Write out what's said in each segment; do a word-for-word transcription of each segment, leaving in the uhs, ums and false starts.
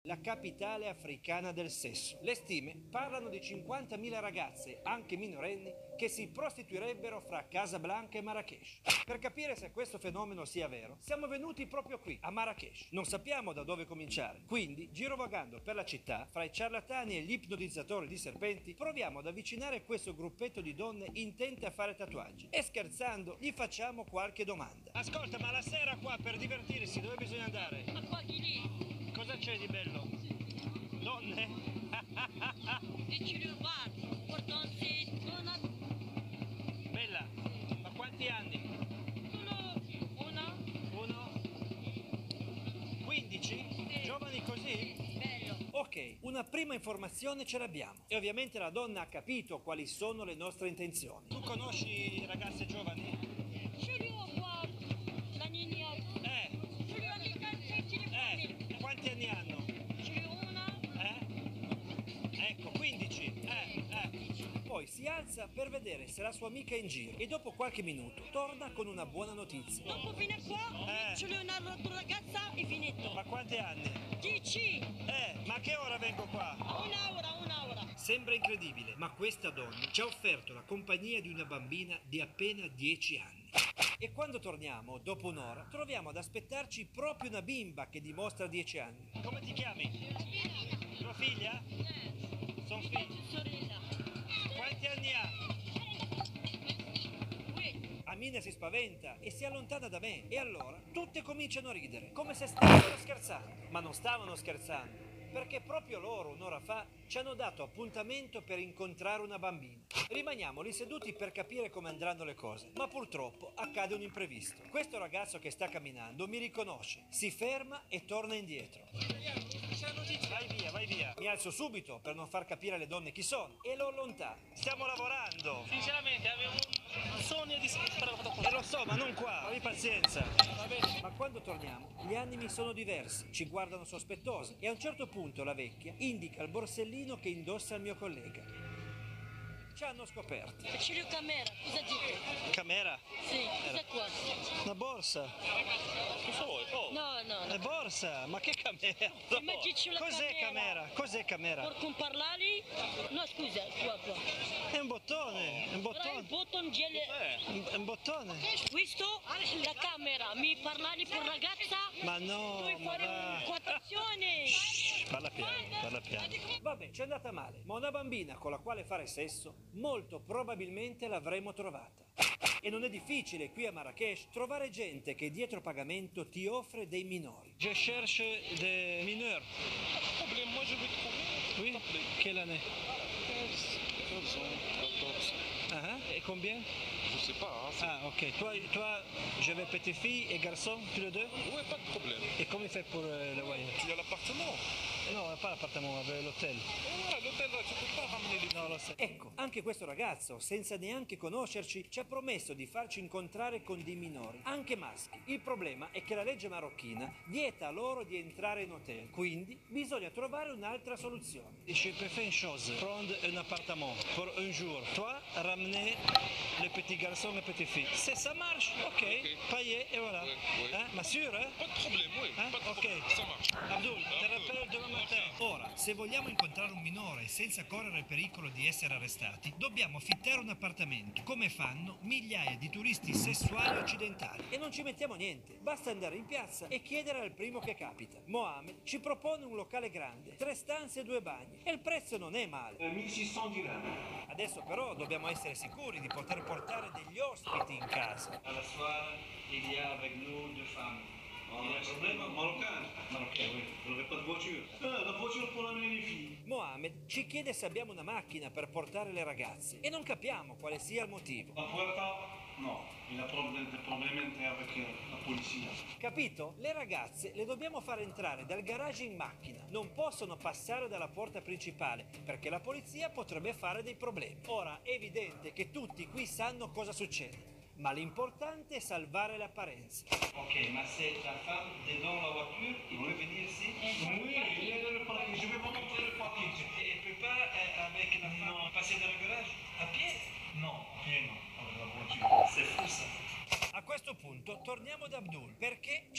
la capitale africana del sesso. Le stime parlano di cinquantamila ragazze, anche minorenni, che si prostituirebbero fra Casablanca e Marrakech. Per capire se questo fenomeno sia vero, siamo venuti proprio qui, a Marrakech. Non sappiamo da dove cominciare, quindi, girovagando per la città, fra i ciarlatani e gli ipnotizzatori di serpenti, proviamo ad avvicinare questo gruppetto di donne intente a fare tatuaggi. E scherzando, gli facciamo qualche domanda. Ascolta, ma la sera qua, per divertirsi, dove bisogna andare? A pochi lì. Cosa c'è di bello? Donne? E ci rubati, portanti, una, Bella, ma quanti anni? uno, una, Uno? quindici? Sì. Giovani così? bello. Ok, una prima informazione ce l'abbiamo. E ovviamente la donna ha capito quali sono le nostre intenzioni. Tu conosci ragazze giovani? Ce li ho qua, la nina, Eh, ce li ho di cazzo, ce li eh, quanti anni hanno? Ce li ho una, Eh? Ecco, quindici. Eh, eh. Poi si alza per vedere se la sua amica è in giro e dopo qualche minuto torna con una buona notizia. dopo fine qua, Eh. ce li ho un'altra ragazza e finito. Ma quanti anni? Dici, Eh, ma a che ora vengo qua? un'ora, un'ora. Sembra incredibile, ma questa donna ci ha offerto la compagnia di una bambina di appena dieci anni. E quando torniamo, dopo un'ora, troviamo ad aspettarci proprio una bimba che dimostra dieci anni. Come ti chiami? Tua figlia? Sono figli. Sorella. Quanti anni ha? Qui, Amina si spaventa e si allontana da me. E allora tutte cominciano a ridere, come se stavano scherzando. Ma non stavano scherzando, perché proprio loro, un'ora fa, ci hanno dato appuntamento per incontrare una bambina. Rimaniamo lì seduti per capire come andranno le cose, ma purtroppo accade un imprevisto. Questo ragazzo che sta camminando mi riconosce, si ferma e torna indietro. Vai via, vai via. Mi alzo subito per non far capire alle donne chi sono e lo allontano. Stiamo lavorando. Sinceramente avevo un sogno di E lo so, ma non qua, abbi pazienza. Ma quando torniamo, gli animi sono diversi, ci guardano sospettose e a un certo punto la vecchia indica il borsellino che indossa il mio collega. Ci hanno scoperti. ce li ho camera, cosa dite? Camera? Sì, cosa qua? Una borsa. Cosa vuoi? Oh, No, no, Una no. borsa? Ma che camera? Ma dici la Cos'è camera? camera? Cos'è camera? Per comparlare? No, scusa, qua, qua. È un bottone, è un Però il bottone. botton gel... È un bottone. Questo, la camera, mi parlavi per ragazza? Ma no, Puoi ma fare va. quattazione. Parla piano, parla piano. Vabbè, c'è andata male, ma una bambina con la quale fare sesso, molto probabilmente l'avremo trovata. E non è difficile qui a Marrakech trovare gente che dietro pagamento ti offre dei minori. Je cherche des mineurs. problème, moi je vais trouver. Oui, quelle année? quinze ans, quatorze. Ah, et combien? Je sais pas. Hein, Ah, ok. Toi, toi, je vais petite fille et garçon, tous les deux? ouais, pas de problème. Et comment il fait pour euh, le voyage? Tu as l'appartement. No, pas l'appartement, l'hotel. Ouais, l'hôtel là, tu peux pas ramener les. No, lo so. Ecco, anche questo ragazzo, senza neanche conoscerci, ci ha promesso di farci incontrare con dei minori, anche maschi. Il problema è che la legge marocchina vieta loro di entrare in hotel, quindi bisogna trovare un'altra soluzione. Je peux faire une chose, prendre un appartement pour un jour. Toi, ramener les petits garçons et petites filles. Se ça marche, ok, payé et voilà. Ouais, ouais. Hein? Ma sûr, hein? Pas de problème, oui. Hein? Pas de Ok. problème. Ça marche. Abdul, te rappelle demain matin. Ora, se vogliamo incontrare un minore senza correre il pericolo di essere arrestati, dobbiamo affittare un appartamento, come fanno migliaia di turisti sessuali occidentali. E non ci mettiamo niente, basta andare in piazza e chiedere al primo che capita. Mohamed ci propone un locale grande, tre stanze e due bagni, e il prezzo non è male. milleseicento dirham. Adesso però dobbiamo essere sicuri di poter portare degli ospiti in casa. À la soirée, il y a avec nous deux femmes. Il y a un problème marocain. Marocain, oui. Vous n'avez pas de voiture? Ah, la voiture pour amener les filles. Mohamed ci chiede se abbiamo una macchina per portare le ragazze e non capiamo quale sia il motivo. La puerta? No. Il a problème, des problèmes avec la polizia. Capito? Le ragazze le dobbiamo fare entrare dal garage in macchina, non possono passare dalla porta principale perché la polizia potrebbe fare dei problemi. Ora è evidente che tutti qui sanno cosa succede, ma l'importante è salvare le apparenze. Ok, ma c'est la femme dedans la voiture, il veut venir ici? Oui, il est dans le parking. Je vais vous montrer le parking. Et elle peut pas, euh, avec la femme, non. Passer dans le garage? À pied? Non, à pied non, avec la voiture. C'est fou ça. A questo punto torniamo da Abdul perché ci ha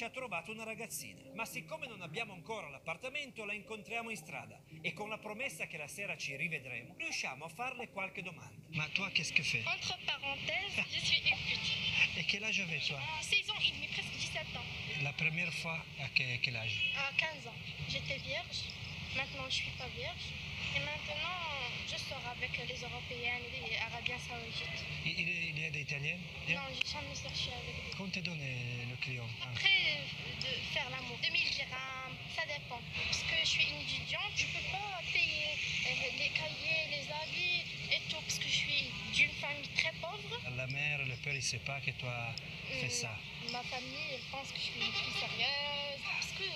ha trovato una ragazzina, ma siccome non abbiamo ancora l'appartamento la incontriamo in strada e con la promessa che la sera ci rivedremo riusciamo a farle qualche domanda. Ma toi qu'est-ce que fais? Entre parenthèses, je suis une pute. Et quel âge avais toi? seize ans et demi, presque dix-sept ans. La première fois à que- quel âge? À quinze ans, j'étais vierge. Maintenant, je suis pas vierge. Et maintenant, je sors avec les Européennes et les Arabiens Saoudites. Il, il- il est italien? Non, j'ai jamais sorti avec eux. Quand te donne le client? Après, euh, de faire l'amour, deux mille dirhams, ça dépend. Parce que je suis une étudiante, je peux pas payer euh, les cahiers, les habits et tout, parce que je suis d'une famille très pauvre. La mère, le père, il sait pas que toi fais ça. Ma famille, elle pense que je suis une fille sérieuse, parce que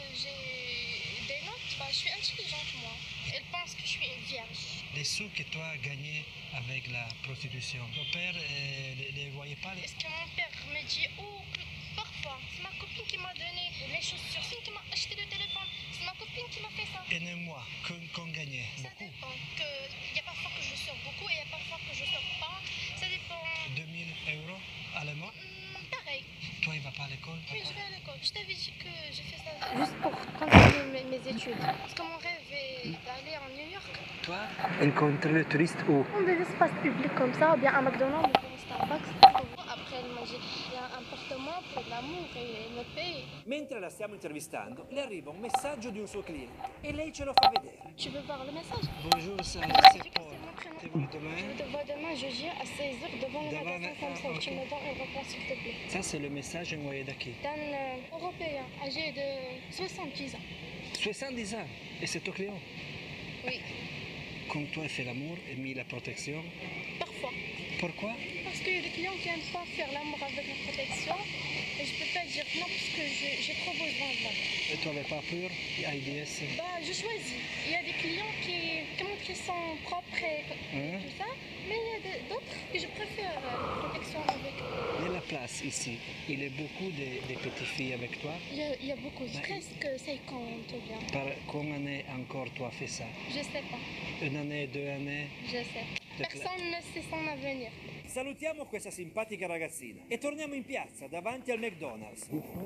j'ai des notes, bah, je suis intelligente moi. Elle pense que je suis une vierge. Les sous que toi as gagnés avec la prostitution, ton père ne les voyait pas? Est-ce que mon père me dit, oh, que parfois, c'est ma copine qui m'a donné les chaussures, c'est elle qui m'a acheté le téléphone, c'est ma copine qui m'a fait ça. Et un mois, qu'on gagnait Ça beaucoup? dépend. Il y a parfois que je sors beaucoup et il y a parfois que je sors pas. Ça dépend. deux mille euros à le mois? Hum, pareil. Toi, il va pas à l'école? Oui, je vais à l'école. Je t'avais dit que j'ai fait ça juste pour continuer mes, mes études. Parce que mon rêve est d'aller en New York. Toi, incontrer le touriste où? Dans des espaces publics comme ça, ou bien un McDonald's, ou bien un Starbucks. Après, elle m'a dit, il y a un appartement pour l'amour et elle me paye. Mentre la stiamo intervistando, le arriva un messaggio di un suo cliente e lei ce lo fa vedere. Tu veux voir le message? Bonjour, ça, Je c'est dis que Paul. c'est mon prénom. Te vois Je demain? te vois demain jeudi à seize heures devant le Devant magasin le- comme ça. ah, Tu ok. me donnes une réponse s'il te plaît. Ça, c'est le message envoyé da chi? D'un euh, Européen âgé de soixante-dix ans. soixante-dix ans. Et c'est ton client? Oui, Quand toi fais l'amour et mis la protection. parfois. Pourquoi? Parce qu'il y a des clients qui n'aiment pas faire l'amour avec la protection. Et je peux pas dire non parce que je- j'ai trop besoin de l'amour. Et tu n'avais pas peur? AIDS? Bah, je choisis. Il y a des clients qui, qui montrent qu'ils sont propres et Hein? tout ça. Mais il y a de- d'autres que je préfère euh, protection avec. Et la place ici, il y a beaucoup de, de petites filles avec toi. Il y a, il y a beaucoup, Bah, presque cinquante ou bien. Par combien d'années encore toi fais ça? Je sais pas, Une année, deux années? je sais. Personne ne sait son avenir. Salutiamo questa simpatica ragazzina e torniamo in piazza davanti al McDonald's.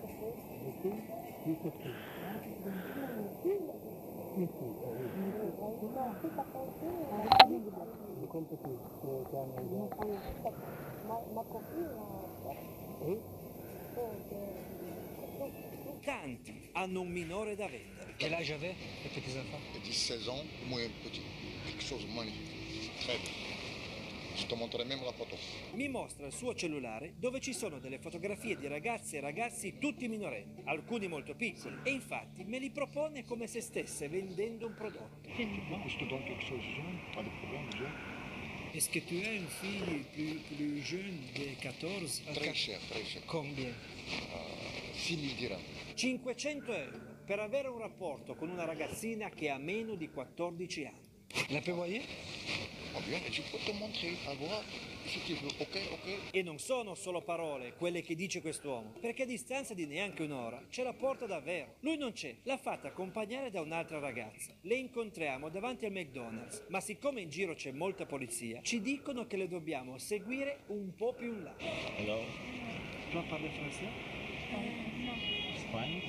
Tanti hanno un minore da vendere. Quel âge avait les petits enfants? Petit seize ans, moi petit. Quelque chose de magnifique. Très bien. Je te montrerai même la photo. Mi mostra il suo cellulare dove ci sono delle fotografie di ragazze e ragazzi tutti minorenni, alcuni molto piccoli, e infatti me li propone come se stesse vendendo un prodotto. Je te donne quelque chose de jaune, pas de problème, jaune. Est-ce que tu as une fille plus, plus jeune de quattorze? Très cher, très cher. Combien? six mille dirhams. cinquecento euro per avere un rapporto con una ragazzina che ha meno di quattordici anni. La peux voyer? Oh bien, je peux te montrer, à voir. Si tu veux, ok, ok. E non sono solo parole quelle che dice quest'uomo, perché a distanza di neanche un'ora ce la porta davvero. Lui non c'è, l'ha fatta accompagnare da un'altra ragazza. Le incontriamo davanti al McDonald's, ma siccome in giro c'è molta polizia, ci dicono che le dobbiamo seguire un po' più in là. Alors, Tu parli francese? Espagne?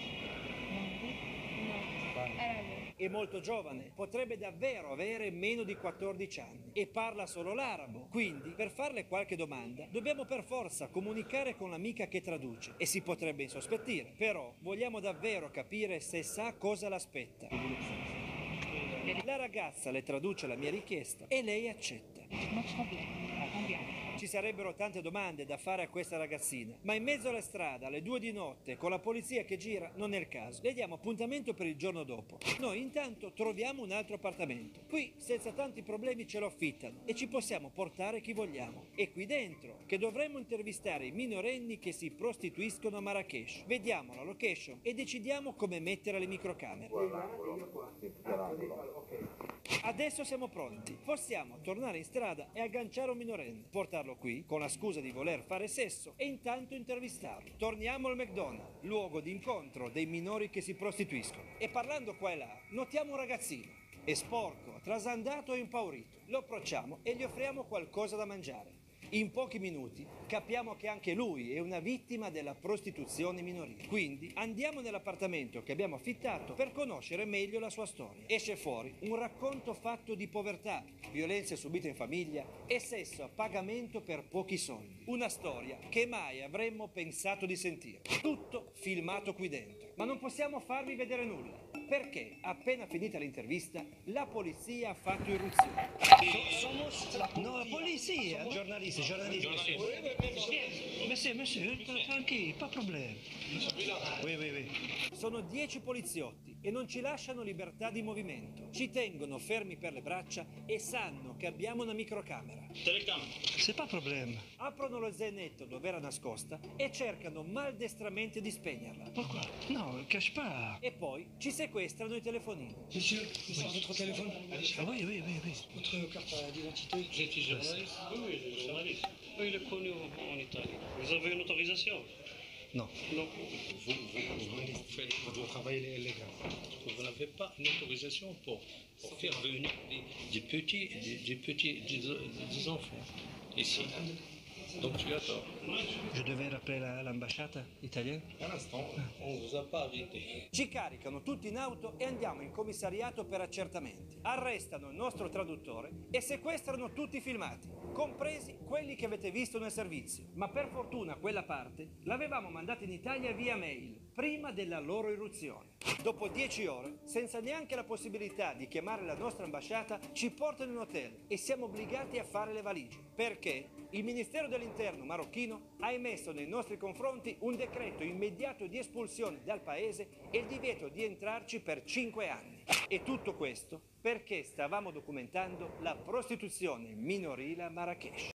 È molto giovane, potrebbe davvero avere meno di quattordici anni e parla solo l'arabo. Quindi, per farle qualche domanda, dobbiamo per forza comunicare con l'amica che traduce e si potrebbe insospettire. Però vogliamo davvero capire se sa cosa l'aspetta. La ragazza le traduce la mia richiesta e lei accetta. Ci sarebbero tante domande da fare a questa ragazzina, ma in mezzo alla strada, alle due di notte, con la polizia che gira, non è il caso. Le diamo appuntamento per il giorno dopo. Noi intanto troviamo un altro appartamento. Qui, senza tanti problemi, ce lo affittano e ci possiamo portare chi vogliamo. E qui dentro, che dovremmo intervistare i minorenni che si prostituiscono a Marrakesh. Vediamo la location e decidiamo come mettere le microcamere. Adesso siamo pronti. Possiamo tornare in strada e agganciare un minorenne, portarlo qui con la scusa di voler fare sesso e intanto intervistarlo. Torniamo al McDonald's, luogo di incontro dei minori che si prostituiscono. E parlando qua e là, notiamo un ragazzino. È sporco, trasandato e impaurito. Lo approcciamo e gli offriamo qualcosa da mangiare. In pochi minuti capiamo che anche lui è una vittima della prostituzione minorile. Quindi andiamo nell'appartamento che abbiamo affittato per conoscere meglio la sua storia. Esce fuori un racconto fatto di povertà, violenze subite in famiglia e sesso a pagamento per pochi soldi. Una storia che mai avremmo pensato di sentire. Tutto filmato qui dentro. Ma non possiamo farvi vedere nulla, perché appena finita l'intervista la polizia ha fatto irruzione. No, la polizia, giornalisti, giornalisti. Monsieur, monsieur, tranquille, pas problème. Oui, oui, oui. Sono dieci poliziotti e non ci lasciano libertà di movimento. Ci tengono fermi per le braccia e sanno che abbiamo una microcamera. C'est pas problème. Aprono lo zainetto dove era nascosta e cercano maldestramente di spegnerla. Pourquoi? Non, cache pas. E poi ci sequestrano i telefonini. Monsieur, monsieur, votre téléphone. Ah, oui, oui, oui, oui. Votre carte d'identité. J'étais journaliste. Oui, oui, je suis journaliste. Oui, il est connu en Italie. Vous avez une autorisation? Non. Non. Vous, vous, vous faites votre travail illégal. Vous n'avez pas une autorisation pour, pour faire venir des, des petits, des, des petits, des, des enfants ici. Donc tu as tort. Je devais rappeler la- l'ambasciata italienne? Un instant, on ne vous a pas arrêté. Ci caricano tutti in auto e andiamo in commissariato per accertamenti. Arrestano il nostro traduttore e sequestrano tutti i filmati, compresi quelli che avete visto nel servizio. Ma per fortuna quella parte l'avevamo mandata in Italia via mail, prima della loro irruzione. Dopo dieci ore, senza neanche la possibilità di chiamare la nostra ambasciata, ci portano in hotel e siamo obbligati a fare le valigie. Perché? Il Ministero dell'Interno marocchino ha emesso nei nostri confronti un decreto immediato di espulsione dal paese e il divieto di entrarci per cinque anni. E tutto questo perché stavamo documentando la prostituzione minorile a Marrakech.